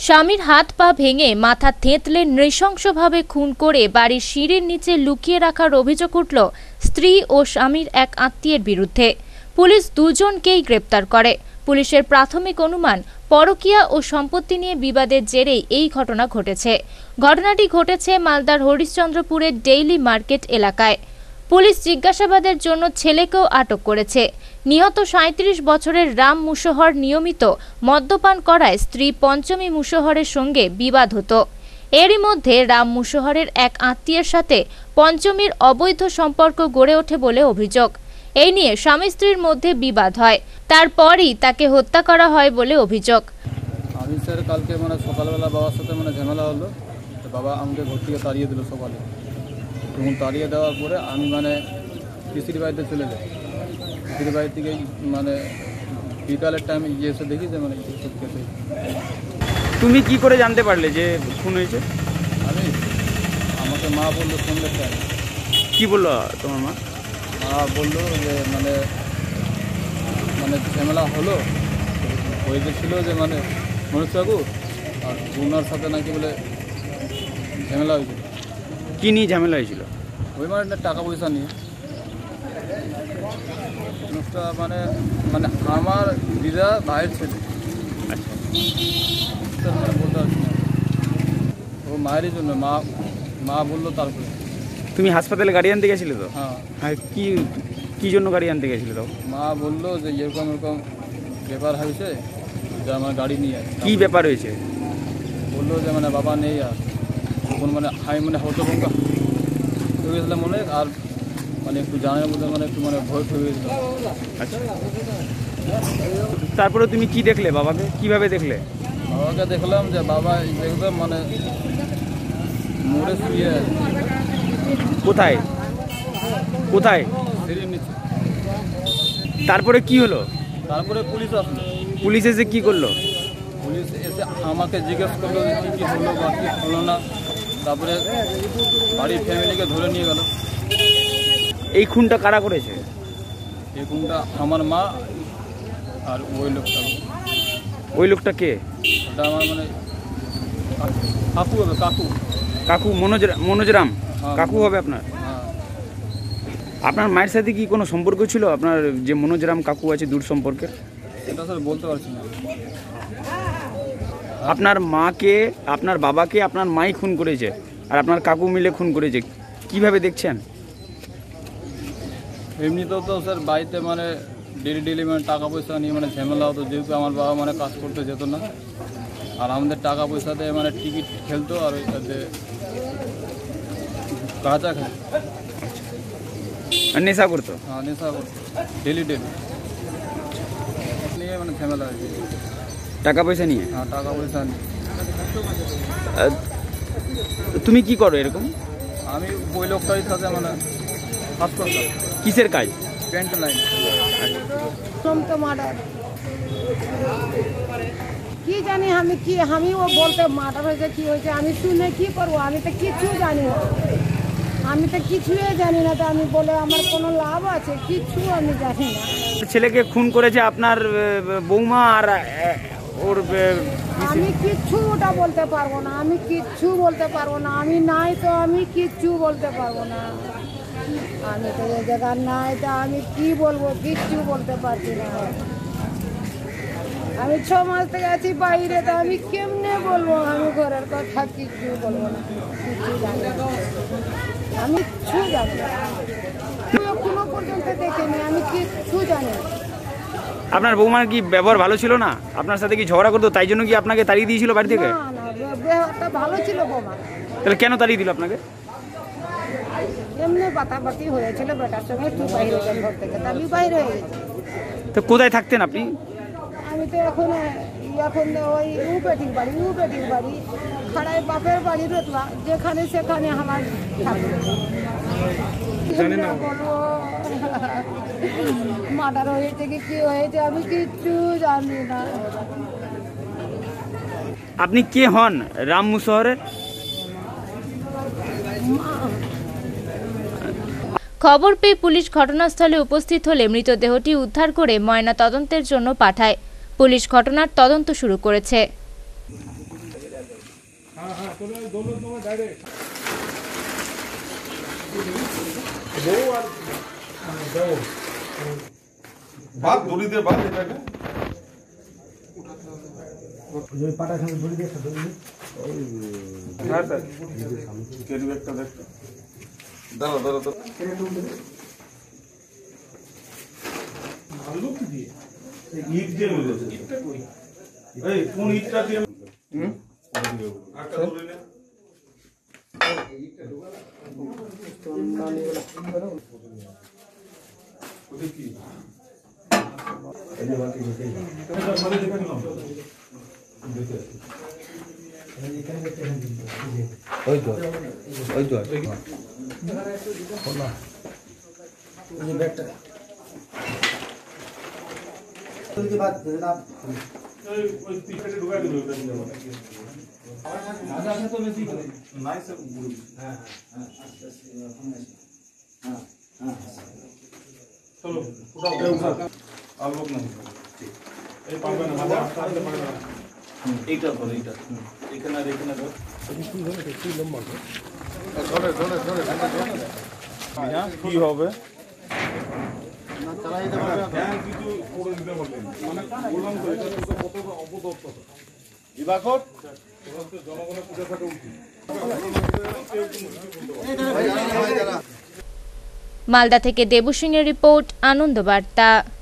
স্বামীর হাত পা ভেঙে মাথা থেঁতলে নৃশংসভাবে খুন করে বাড়ির সিঁড়ির নিচে লুকিয়ে রাখার অভিযোগ উঠল স্ত্রী ও স্বামীর এক আত্মীয়ের বিরুদ্ধে। পুলিশ দুজনকেই গ্রেপ্তার করে। পুলিশের প্রাথমিক অনুমান, পরকীয়া ও সম্পত্তি নিয়ে বিবাদের জেরেই এই ঘটনা ঘটেছে। ঘটনাটি ঘটেছে মালদার হরিশ্চন্দ্রপুরের ডেইলি মার্কেট এলাকায়। পুলিশ জিজ্ঞাসাবাদের জন্য ছেলেকেও আটক করেছে। নিহত ৩৭ বছরের রাম মুশহর নিয়মিত মদ্যপান করায় স্ত্রী পঞ্চমী মুশহরের সঙ্গে বিবাদ হতো। এরই মধ্যে রাম মুশহরের এক আত্মীয়ের সাথে পঞ্চমীর অবৈধ সম্পর্ক গড়ে ওঠে বলে অভিযোগ। এই নিয়ে স্বামী স্ত্রীর মধ্যে বিবাদ হয়, তারপরই তাকে হত্যা করা হয় বলে অভিযোগ। আমি স্যার কালকে সকালবেলা বাবার সাথে ঝামেলা হলো। বাবা আমাকে ঘর থেকে তাড়িয়ে দিল সকালে। তখন তাড়িয়ে দেওয়ার পরে আমি পিসির বাড়িতে চলে যাই। পিসির বাড়ি থেকে বিকালের টাইমে এসে দেখি যে তুমি কি করে জানতে পারলে যে খুন হয়েছে? আমাকে মা বললো শুনলে স্যার। কি বললো তোমার মা? মা বললো যে ঝামেলা হলো, হয়েছিল যে মনোজ কাকু আর ওনার সাথে নাকি বলে ঝামেলা হয়েছিল। কি নিয়ে ঝামেলা হয়েছিল? ওই টাকা পয়সা নিয়ে। মানুষটা আমার দিদা ভাইয়ের ছেলে। বলতে পারছি না, ও মায়েরই জন্য মা বললো। তারপরে তুমি হাসপাতালে গাড়ি আনতে গেছিলে তো? হ্যাঁ। কি জন্য গাড়ি আনতে গেছিলে তো? মা বললো যে এরকম ব্যাপার হয়েছে, যে আমার গাড়ি নিয়ে। কি ব্যাপার হয়েছে? বললো যে বাবা নেই, আর তখন হতভঙ্গ হয়ে গেছিলাম আর একটু জানার মধ্যে একটু ভয় হয়ে গেছিল। আচ্ছা, তারপরে তুমি কি দেখলে বাবাকে? কিভাবে দেখলে? বাবাকে দেখলাম যে বাবা একদম মোড়ে শুয়ে। কোথায়? সিঁড়ির নিচে। তারপরে কি হলো? তারপরে পুলিশ আসলো। পুলিশ এসে কি করলো? পুলিশ এসে আমাকে জিজ্ঞেস করলো যে কী হলো বা কী হলো না। তারপরে বাড়ির ফ্যামিলিকে ধরে নিয়ে গেল। এই খুনটা কারা করেছে? এই খুনটা আমার মা আর ওই লোকটা। ওই লোকটা কে? ওটা আমার কাকু হবে। কাকু মনোজরাম কাকু হবে আপনার? হ্যাঁ। আপনার মায়ের সাথে কি কোনো সম্পর্ক ছিল আপনার যে মনোজরাম কাকু আছে, দূর সম্পর্কের? এটা স্যার বলতে পারছি না। আপনার মাকে, আপনার বাবাকে আপনার মাই খুন করেছে আর আপনার কাকু মিলে খুন করেছে, কিভাবে দেখছেন? এমনিতেও তো স্যার বাড়িতে ডেলি টাকা পয়সা নিয়ে ঝামেলা হতো, যেহেতু আমার বাবা কাজ করতে যেত না, আর আমাদের টাকা পয়সাতে টিকিট খেলতো আর ওইটাতে গাঁজা খেত, নেশা করতো। হ্যাঁ, নেশা করতো ডেলি নিয়ে ঝামেলা হয়েছে। টাকা পয়সা নিয়ে? হ্যাঁ, টাকা পয়সা নিয়ে। তুমি কি করো এরকম? আমি ওই লোকটাই সাথে কাজ করতাম। কিসের কাজ? Pant line. কি জানি আমিও বলতে মার্ডার হয়েছে, কি হয়েছে আমি শুনে কি করবো? আমি তো কিছুই জানি না, কিছুই জানি না। তো আমি বলে আমার কোনো লাভ আছে? কিছু আমি জানি না। ছেলেকে খুন করেছে আপনার বৌমা আর ওর। আমি কিচ্ছু ওটা বলতে পারবো না, আমি কিচ্ছু বলতে পারবো না। আমি নাই তো আমি কিচ্ছু বলতে পারবো না। আমি তো এই জায়গার নাই, তো আমি কি বলবো? কিচ্ছু বলতে পারছি না। আমি 6 মাস থেকে আছি বাইরে, তো আমি কেমনে বলবো? আমি ঘরের কথা কিচ্ছু বলবো না, কিচ্ছু জানি না। আমি কিচ্ছু জানি না, এখনো পর্যন্ত দেখিনি, আমি কিচ্ছু জানি না। আপনার বৌমার কি ব্যবহার ভালো ছিল না? আপনার সাথে কি ঝগড়া করতো, তাই জন্য কি আপনাকে তাড়িয়ে দিয়েছিল বাড়ি থেকে? না, ব্যবহারটা ভালো ছিল বৌমা। তাহলে কেন তাড়িয়ে দিল আপনাকে? এমনি বাতাবাতি হয়েছিল বেটার সঙ্গে, তুই বাইরে গেল ঘর থেকে, আমি বাইরে হয়ে গেছি। তো কোথায় থাকতেন আপনি? আমি তো এখন ওই বেটির বাড়ি খাড়ায় বাপের বাড়ি রতলা, যেখানে সেখানে আমার বলবো মার্ডার হয়েছে কি হয়েছে আমি কিচ্ছু জানি না। আপনি কে হন রাম মুশহরের? খবর পেয়ে পুলিশ ঘটনাস্থলে উপস্থিত হলে মৃতদেহটি উদ্ধার করে ময়না তদন্তের জন্য পাঠায়। পুলিশ ঘটনার তদন্ত শুরু করেছে। বাদ দড়ি দিয়ে বাদ এটাকে হ্যাঁ স্যার ক্যারি ব্যাগটা দেখতে দাঁড়া দাঁড়া ভালো কি দিয়ে ইট দিয়ে মেরেছে ইটটা কই এই কোন ইটটা দিয়ে আটটা ধরে নে ওটা কি এটা বাকি দেখে এটা মানে দেখা নিলাম দেখে ওই তো খোলা এই ব্যাগটা ওই বাদ না ওই টিকেটে ঢুকাই দিল ওটা নিয়ে আদা তো বেশি নাই স্যার হ্যাঁ চলো উঠাও আর লোক না এই পারবে না মাঝে আস্তে আস্তে পারবে না এইটা ধরে এইটা এখানে আর এখানে ধর কি লম্বা ধরে কি হবে না চালাই দিতে পারবে হ্যাঁ কিছু করে দিতে পারবে মানে বললাম তো এটা তো কত অপদত্ত বিভাগত জনগণের পূজা থাকে উচিত মালদা থেকে দেবু সিংয়ের রিপোর্ট, আনন্দ বার্তা।